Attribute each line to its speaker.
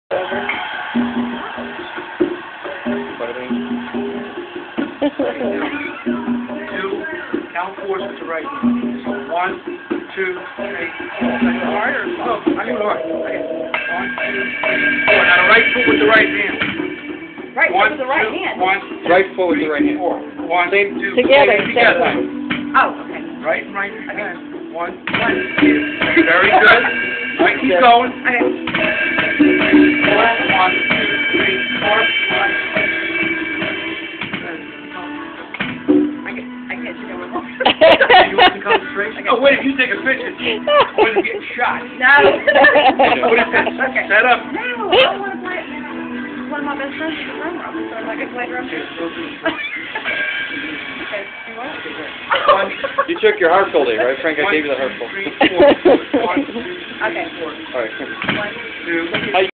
Speaker 1: Two, count fours with the right hand. So 1, 2, 3, 4. Alright, or no? I mean, alright. 1, 2, 3, 4. Now the right foot with the right hand.
Speaker 2: Right foot with the right hand.
Speaker 1: 1,
Speaker 3: Right foot with the right hand.
Speaker 1: 4. 1, 2,
Speaker 2: Together,
Speaker 1: together.
Speaker 2: Oh, okay.
Speaker 1: Right and right hand. 1, 2. Very good. Right, keep going.
Speaker 2: Okay.
Speaker 1: 1, 2, 3, 4.
Speaker 2: I can't see no more.
Speaker 1: You want some concentration? Oh, wait, if you take a picture, when you're getting shot.
Speaker 2: No.
Speaker 1: What is this?
Speaker 2: Okay.
Speaker 1: Set up.
Speaker 2: No, I don't want to play it. One of my best friends is a drum room, so I can play drum. Okay, you want?
Speaker 3: You took your heart folder, right, Frank? I gave you the heart folder.
Speaker 1: 1, 2, 3, 4. 1, 2, 3,
Speaker 2: Okay.
Speaker 1: 4.
Speaker 3: All right.
Speaker 1: 1, 2.